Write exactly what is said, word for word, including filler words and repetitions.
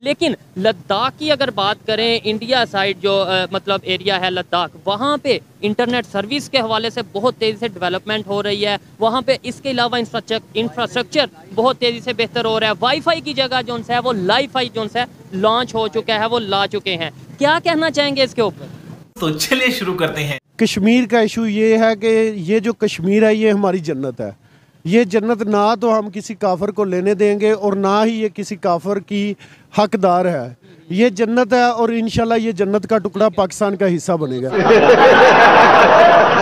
लेकिन लद्दाख की अगर बात करें, इंडिया साइड जो आ, मतलब एरिया है लद्दाख, वहाँ पे इंटरनेट सर्विस के हवाले से बहुत तेज़ी से डेवलपमेंट हो रही है। वहाँ पे इसके अलावा इंफ्रास्ट्रक्चर इंफ्रास्ट्रक्चर बहुत तेज़ी से बेहतर हो रहा है। वाईफाई की जगह जो है वो लाईफाई जो है लॉन्च हो चुका है, वो ला चुके हैं। क्या कहना चाहेंगे इसके ऊपर? तो चलिए शुरू करते हैं। कश्मीर का इशू ये है कि ये जो कश्मीर है ये हमारी जन्नत है। ये जन्नत ना तो हम किसी काफर को लेने देंगे और ना ही ये किसी काफर की हकदार है। ये जन्नत है और इंशाल्लाह ये जन्नत का टुकड़ा पाकिस्तान का हिस्सा बनेगा।